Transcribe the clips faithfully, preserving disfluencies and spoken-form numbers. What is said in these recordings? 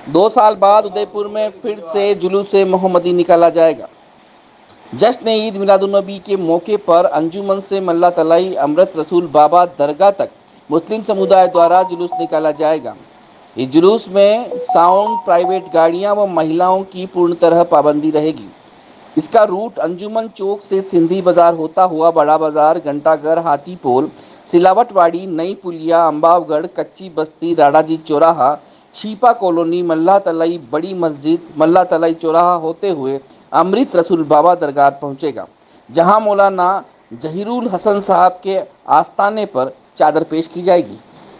दो साल बाद उदयपुर में फिर से जुलूस मोहम्मदी निकाला जाएगा। जश्न ईद मिलादुन्नबी के मौके पर अंजुमन से मल्ला तलाई अमृत रसूल बाबा दरगाह तक मुस्लिम समुदाय द्वारा जुलूस निकाला जाएगा। इस जुलूस में साउंड, प्राइवेट गाड़ियां व महिलाओं की पूर्ण तरह पाबंदी रहेगी। इसका रूट अंजुमन चौक से सिंधी बाजार होता हुआ बड़ा बाजार, घंटाघर, हाथीपोल, सिलावटवाड़ी, नई पुलिया, अम्बावगढ़, कच्ची बस्ती, राडाजी चौराहा, छीपा कॉलोनी, मल्ला तलाई बड़ी मस्जिद, मल्ला तलाई चौराहा होते हुए अमृत रसूल बाबा दरगाह पहुंचेगा, जहां मौलाना जहीरुल हसन साहब के आस्थाने पर चादर पेश की जाएगी।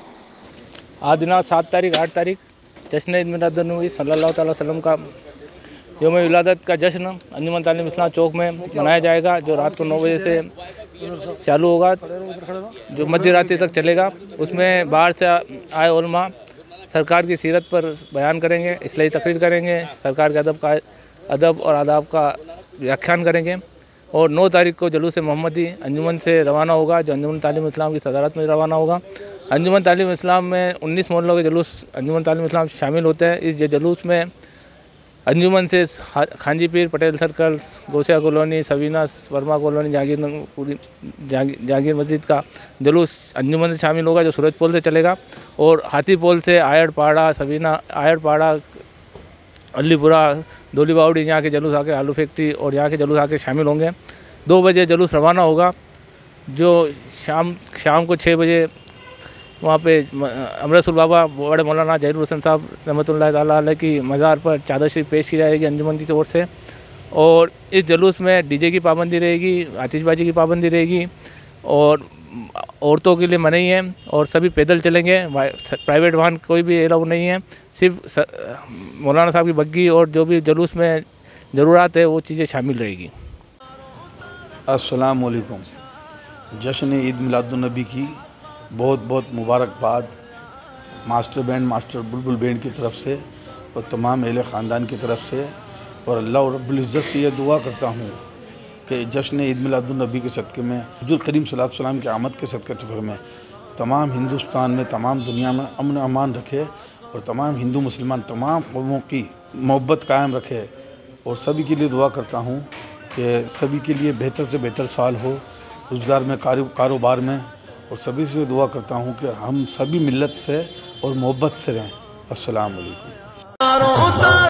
आज दिनांक सात तारीख आठ तारीख जश्न ईद मिलादुन्नबी सल्लल्लाहु अलैहि वसल्लम का यौम विलादत का जश्न अंजुमन तालीम इस्लाम चौक में मनाया जाएगा, जो रात को नौ बजे से चालू होगा, जो मध्य रात्रि तक चलेगा। उसमें बाहर से आए उलमा सरकार की सीरत पर बयान करेंगे, इस्लाही तकरीर करेंगे, सरकार के अदब का अदब और आदाब का व्याख्यान करेंगे। और नौ तारीख को जुलूस मोहम्मदी अंजुमन से रवाना होगा, जो अंजुमन तालीम इस्लाम की सदारत में रवाना होगा। अंजुमन तालीम इस्लाम में उन्नीस मोहल्लों के जुलूस अंजुमन तालीम इस्लाम शामिल होते हैं। इस जुलूस में अंजुमन से Khanji Pir, Patel circle, Gausia colony, Savina Verma colony, Jahangir Puri Jahangir मस्जिद का जुलूस अंजुमन से शामिल होगा, जो सूरजपोल से चलेगा। और हाथीपोल से आयड़पाड़ा, सवीना आयड़पाड़ा, अलीपुरा, दोली बावड़ी, यहाँ के जुलूस आके आलू फैक्ट्री और यहाँ के जुलूस आके शामिल होंगे। दो बजे जुलूस रवाना होगा, जो शाम शाम को छः बजे वहाँ पे अमृत रसूल बाबा बड़े मौलाना जहीरुल हसन साहब रहमतुल्लाह ताला अलैह की मज़ार पर चादर शरीफ पेश की जाएगी अंजुमन की ओर से। और इस जुलूस में डीजे की पाबंदी रहेगी, आतिशबाजी की पाबंदी रहेगी, और औरतों के लिए मनाही है, और सभी पैदल चलेंगे। प्राइवेट वाहन कोई भी अलाउ नहीं है, सिर्फ मौलाना साहब की बग्गी और जो भी जुलूस में ज़रूरत है वो चीज़ें शामिल रहेगी। अस्सलाम वालेकुम। जश्न ईद मिलादुन्नबी की बहुत बहुत मुबारकबाद master band master Bulbul band की तरफ से और तमाम अहले ख़ानदान की तरफ से। और अल्लाह रब्बुल इज़्ज़त से यह दुआ करता हूँ कि जश्न ईद मिलादुन्नबी के सदक़े में हुज़ूर करीम सल्लल्लाहु अलैहि वसल्लम की आमद के सदक़े तुफ़र में तमाम हिंदुस्तान में, तमाम दुनिया में अमन अमान रखे, और तमाम हिंदू मुसलमान तमाम कौमों की मोहब्बत कायम रखे। और सभी के लिए दुआ करता हूँ कि सभी के लिए बेहतर से बेहतर साल हो, रोज़गार में, कारोबार में। और सभी से दुआ करता हूँ कि हम सभी मिल्लत से और मोहब्बत से रहें। अस्सलाम वालेकुम।